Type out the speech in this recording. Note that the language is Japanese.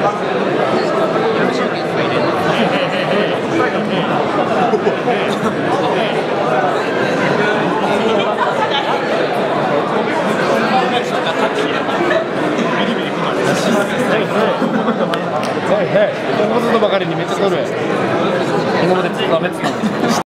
ここぞとばかりにめっちゃ取る。今までずっとダメっつったのに。